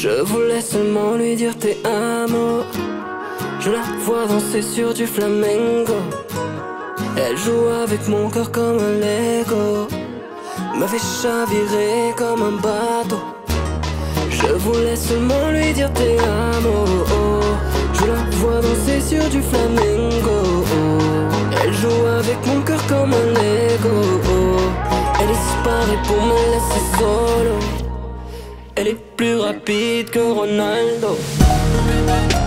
Je voulais seulement lui dire tes amo. Je la vois danser sur du flamenco. Elle joue avec mon cœur comme un Lego, me fait chavirer comme un bateau. Je voulais seulement lui dire tes amo. Je la vois danser sur du flamenco. Elle joue avec mon cœur comme un Lego. Elle disparaît pour me laisser solo. Elle est plus rapide que Ronaldo.